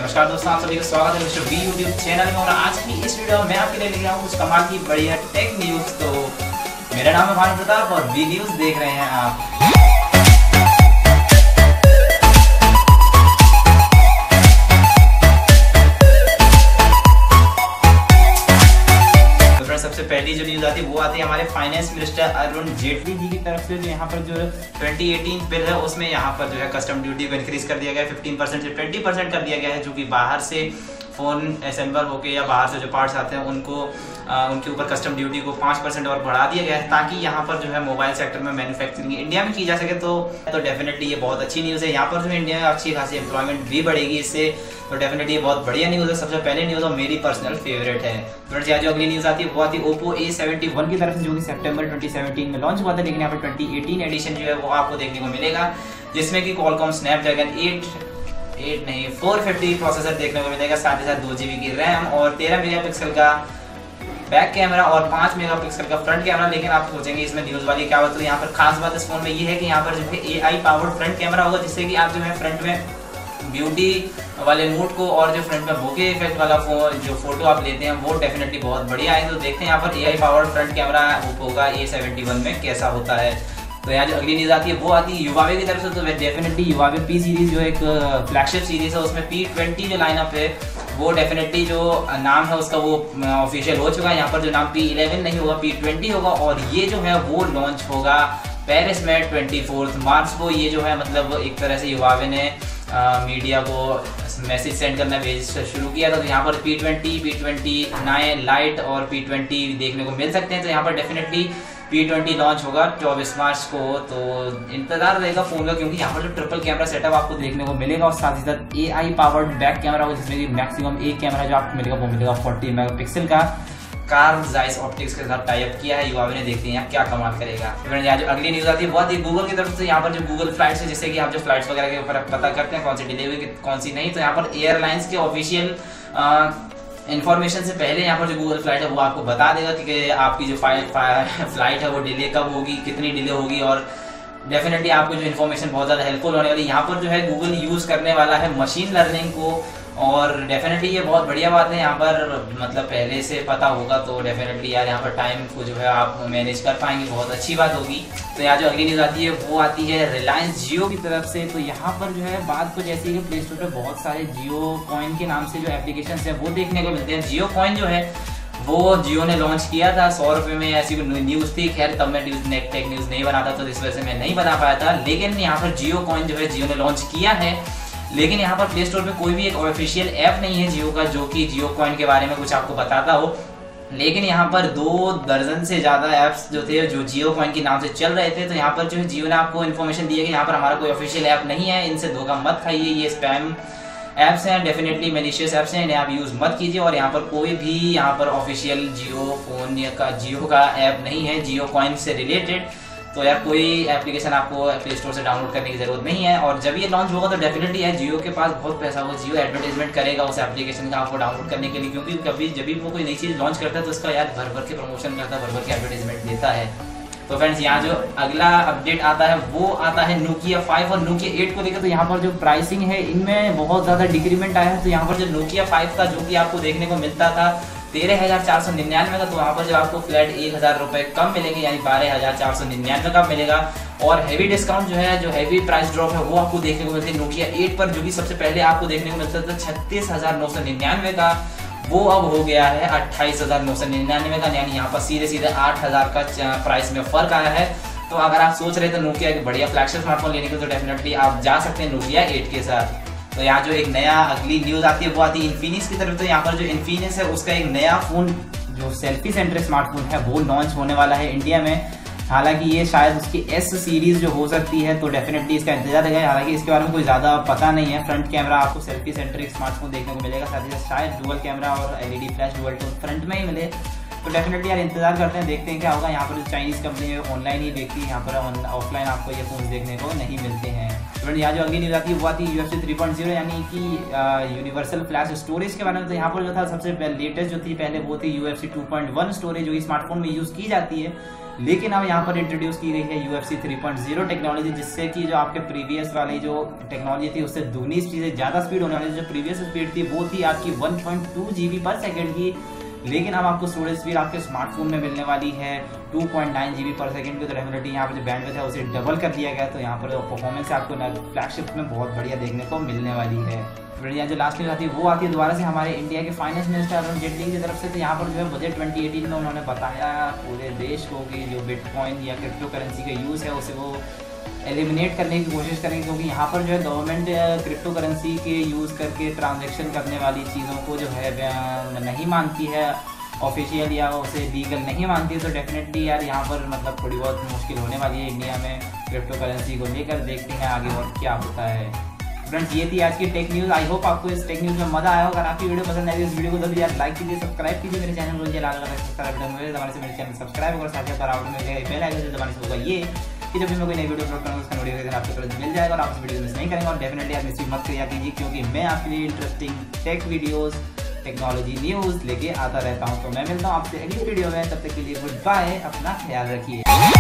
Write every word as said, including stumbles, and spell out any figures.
नमस्कार दोस्तों, आप सभी का स्वागत है मिस्टर बी यूट्यूब चैनल में। और आज की इस वीडियो में मैं आपके लिए लेके आया हूँ कुछ कमाल की बढ़िया टेक न्यूज़। तो मेरा नाम है भानु प्रताप और बी न्यूज़ देख रहे हैं आप। सबसे पहली जो न्यूज़ आती है वो आती है हमारे फाइनेंस मिनिस्टर अरुण जेटली जी की तरफ से। जो यहाँ पर जो ट्वेंटी एटीन बिल है उसमें यहाँ पर जो है कस्टम ड्यूटी को इंक्रीज कर दिया गया है, फिफ्टीन परसेंट से ट्वेंटी परसेंट कर दिया गया है, जो कि बाहर से फ़ोन असेंबल होके या बाहर से जो पार्ट्स आते हैं उनको आ, उनके ऊपर कस्टम ड्यूटी को पाँच परसेंट और बढ़ा दिया गया है, ताकि यहाँ पर जो है मोबाइल सेक्टर में मैन्युफैक्चरिंग इंडिया में की जा सके। तो तो डेफिनेटली ये बहुत अच्छी न्यूज़ है। यहाँ पर जो है इंडिया में अच्छी खासी एम्प्लॉयमेंट भी बढ़ेगी इससे, तो डेफिनेटली ये बहुत बढ़िया न्यूज़ है। सबसे पहले न्यूज़ और मेरी पर्सनल फेवरेट है। फ्रेंड्स, यहाँ जो अगली न्यूज़ आती है वो आती है ओप्पो ए सेवेंटी वन की तरफ से, जो कि सितंबर ट्वेंटी सेवेंटीन में लॉन्च हुआ था, लेकिन यहाँ पर ट्वेंटी एटीन एडिशन जो है वो आपको देखने को मिलेगा, जिसमें कि क्वालकॉम स्नैपड्रैगन एट एट नहीं फोर फिफ्टी प्रोसेसर देखने को मिलेगा, साथ ही साथ दो जीबी की रैम और तेरह मेगापिक्सल का बैक कैमरा और पाँच मेगापिक्सल का फ्रंट कैमरा। लेकिन आप सोचेंगे इसमें न्यूज़ वाली क्या बात, तो यहाँ पर खास बात इस फोन में ये है कि यहाँ पर जो है A I powered front camera होगा, जिससे कि आप जो है फ्रंट में ब्यूटी वाले मूड को और जो फ्रंट में बोके इफेक्ट वाला जो फोटो आप लेते हैं वो डेफिनेटली बहुत बढ़िया है। तो देखते हैं यहाँ पर A I powered front camera Oppo का ए सेवेंटी वन में कैसा होता है। तो यहाँ जो अगली न्यूज़ आती है वो आती है Huawei की तरफ से। तो डेफिनेटली Huawei P सीरीज जो एक फ्लैगशिप सीरीज है, उसमें पी ट्वेंटी जो लाइनअप है वो डेफिनेटली जो नाम है उसका वो ऑफिशियल हो चुका है। यहाँ पर जो नाम पी इलेवन नहीं होगा, पी ट्वेंटी होगा, और ये जो है वो लॉन्च होगा पेरिस में ट्वेंटी फोर्थ मार्च को। ये जो है मतलब एक तरह से Huawei ने आ, मीडिया को मैसेज सेंड करना भेज शुरू किया था। तो यहाँ पर P twenty, P twenty nine lite और पी ट्वेंटी देखने को मिल सकते हैं। तो यहाँ पर डेफिनेटली पी ट्वेंटी लॉन्च होगा चौबीस मार्च को। तो इंतजार रहेगा फोन का, क्योंकि यहाँ पर जो ट्रिपल कैमरा सेटअप आपको देखने को मिलेगा और साथ ही साथ A I powered back camera होगा, जिसमें कि मैक्सिमम एक कैमरा जो आपको मिलेगा वो मिलेगा फोर्टी मेगापिक्सल का। कार्व जाइस ऑप्टिक्स के साथ टाई अप किया है Huawei ने, देखते हैं क्या कमाल करेगा। यहाँ जो अगली न्यूज़ आती है वो आती है गूगल की तरफ से। यहाँ पर जो गूगल फ्लाइट्स है, जिससे कि आप जो फ्लाइट्स वगैरह के ऊपर पता करते हैं कौन सी डिले हुई कौन सी नहीं, तो यहाँ पर एयरलाइंस के ऑफिशियल इन्फॉर्मेशन से पहले यहाँ पर जो गूगल फ्लाइट है वो आपको बता देगा कि आपकी जो फ्लाइट है वो डिले कब होगी, कितनी डिले होगी, और डेफिनेटली आपको जो इन्फॉर्मेशन बहुत ज़्यादा हेल्पफुल होने वाली। यहाँ पर जो है गूगल यूज़ करने वाला है मशीन लर्निंग को, और डेफिनेटली ये बहुत बढ़िया बात है। यहाँ पर मतलब पहले से पता होगा तो डेफिनेटली यार यहाँ पर टाइम को जो है आप मैनेज कर पाएंगे, बहुत अच्छी बात होगी। तो यहाँ जो अगली न्यूज़ आती है वो आती है रिलायंस जियो की तरफ से। तो यहाँ पर जो है बात कुछ ऐसी है कि प्ले स्टोर पर बहुत सारे जियो कॉइन के नाम से जो एप्लीकेशन है वो देखने को मिलते हैं। जियो कॉइन जो है वो जियो ने लॉन्च किया था सौ रुपये में, ऐसी न्यूज़ थी। खैर तब मैं न्यूज़ नेट टेक न्यूज़ नहीं बनाता तो इस वजह से मैं नहीं बता पाया था, लेकिन यहाँ पर जियो कॉइन जो है जियो ने लॉन्च किया है। लेकिन यहाँ पर प्ले स्टोर पे कोई भी एक ऑफिशियल ऐप नहीं है जियो का जो कि जियो कॉइन के बारे में कुछ आपको बताता हो। लेकिन यहाँ पर दो दर्जन से ज़्यादा ऐप्स जो थे जो जियो कॉइन के नाम से चल रहे थे। तो यहाँ पर जो है जियो ने आपको इन्फॉर्मेशन दी है कि यहाँ पर हमारा कोई ऑफिशियल ऐप नहीं है, इनसे धोखा मत खाइए, ये स्पैम ऐप्स हैं, डेफिनेटली मैलिशियस ऐप्स हैं, इन्हें आप यूज़ मत कीजिए। और यहाँ पर कोई भी यहाँ पर ऑफिशियल जियो फोन का जियो का ऐप नहीं है जियो कॉइन से रिलेटेड। तो यार कोई एप्लीकेशन आपको प्ले स्टोर से डाउनलोड करने की जरूरत नहीं है। और जब ये लॉन्च होगा तो डेफिनेटली है जियो के पास बहुत पैसा होगा, जियो एडवर्टाइजमेंट करेगा उस एप्लीकेशन का आपको डाउनलोड करने के लिए, क्योंकि कभी जब भी वो कोई नई चीज़ लॉन्च करता है तो उसका यार भर भर के प्रमोशन करता है, भर भर के एडवर्टाइजमेंट देता है। तो फ्रेंड्स, यहाँ जो अगला अपडेट आता है वो आता है नोकिया फाइव और नोकिया एट को लेकर। तो यहाँ पर जो प्राइसिंग है इनमें बहुत ज़्यादा डिक्रीमेंट आया है। तो यहाँ पर जो नोकिया फाइव था जो कि आपको देखने को मिलता था तेरह हज़ार चार सौ निन्यानवे का, तो वहाँ पर जो आपको फ्लैट एक हज़ार रुपये कम मिलेंगे, यानी बारह हज़ार चार सौ निन्यानवे का मिलेगा। और हैवी डिस्काउंट जो है, जो हैवी प्राइस ड्रॉप है वो आपको देखने को मिलती है नोकिया एट पर, जो कि सबसे पहले आपको देखने को मिलता था छत्तीस हज़ार नौ सौ निन्यानवे का, वो अब हो गया है अट्ठाईस हज़ार नौ सौ निन्यानवे का, यानी यहाँ पर सीधे सीधे आठ हज़ार का प्राइस में फ़र्क आया है। तो अगर आप सोच रहे थे नोकिया एक बढ़िया फ्लैगशिप स्मार्टफोन लेने के, तो डेफिनेटली आप जा सकते हैं नोकिया एट के साथ। तो यहाँ जो एक नया अगली न्यूज़ आती है वो आती है इन्फिनिक्स की तरफ। तो यहाँ पर जो इन्फिनिक्स है उसका एक नया फ़ोन जो सेल्फी सेंट्रिक स्मार्टफोन है वो लॉन्च होने वाला है इंडिया में। हालांकि ये शायद उसकी एस सीरीज जो हो सकती है, तो डेफिनेटली इसका इंतजार है। हालांकि इसके बारे में कोई ज़्यादा पता नहीं है। फ्रंट कैमरा आपको सेल्फी सेंट्रिक स्मार्टफोन देखने को मिलेगा, साथ ही साथ शायद डुअल कैमरा और LED flash dual tone front में ही मिले। तो डेफिनेटली यार इंतजार करते हैं, देखते हैं क्या होगा। यहाँ पर जो चाइनीज़ कंपनी है ऑनलाइन ही देखती है, यहाँ पर ऑफलाइन आपको ये फोन देखने को नहीं मिलते हैं। फ्रेंड यहाँ जो अगली न्यूज आती है वो आती है यूएफसी थ्री पॉइंट ज़ीरो यानी कि यूनिवर्सल फ्लैश स्टोरेज के बारे में। तो यहाँ पर जो था सबसे लेटेस्ट जो थी पहले वो थी UFS two point one storage, जो कि स्मार्टफोन में यूज की जाती है, लेकिन अब यहाँ पर इंट्रोड्यूस की गई है UFS three point zero technology, जिससे कि जो आपके प्रीवियस वाली जो टेक्नोलॉजी थी उससे दूनी चीजें ज्यादा स्पीड होने वाली। जो प्रीवियस स्पीड थी वो थी आपकी वन पॉइंट टू जीबी पर सेकेंड की, लेकिन अब आपको स्टोरेज स्पीड आपके स्मार्टफोन में मिलने वाली है टू पॉइंट नाइन जीबी पर सेकंड की। तो डेफिनेटली यहाँ पर जो बैंडविड्थ है उसे डबल कर दिया गया। तो यहाँ पर जो परफॉर्मेंस है आपको फ्लैगशिप में बहुत बढ़िया देखने को मिलने वाली है। यहाँ जो लास्ट न्यूज आती है वो आती है दोबारा से हमारे इंडिया के फाइनेंस मिनिस्टर अरुण जेटली की तरफ से। तो यहाँ पर जो है बजट ट्वेंटी एटीन में उन्होंने बताया पूरे देश को कि जो बिटकॉइन या क्रिप्टो करेंसी का यूज़ है उसे वो एलिमिनेट करने की कोशिश करेंगे, क्योंकि यहाँ पर जो है गवर्नमेंट क्रिप्टो करेंसी के यूज़ करके ट्रांजैक्शन करने वाली चीज़ों को जो है नहीं मानती है ऑफिशियल, या उसे लीगल नहीं मानती है। तो डेफिनेटली यार यहाँ पर मतलब थोड़ी बहुत मुश्किल होने वाली है इंडिया में क्रिप्टो करेंसी को लेकर। देखते हैं आगे और क्या होता है। फ्रेंड्स ये थी आज की टेक न्यूज़। आई होप आपको इस टेक न्यूज़ में मजा आया। अगर आपकी वीडियो पसंद आई तो इस वीडियो को जल्दी यार लाइक कीजिए, सब्सक्राइब कीजिए मेरे चैनल को, सब्सक्राइब दबाने से मेरे चैनल सब्सक्राइब और साथ ही साथ बेल आइकन दबाने से होगा ये कि जब भी मैं कोई नई वीडियो अपलोड करूँगा उसका नोटिफिकेशन आपको तुरंत मिल जाएगा और आप इस वीडियो मिस नहीं करेंगे। और डेफिनेटली आप मिस मत किया कीजिए, क्योंकि मैं आपके लिए interesting tech videos, technology news लेके आता रहता हूँ। तो मैं मिलता हूँ आपसे अगली वीडियो में, तब तक के लिए गुड बाय, अपना ख्याल रखिए।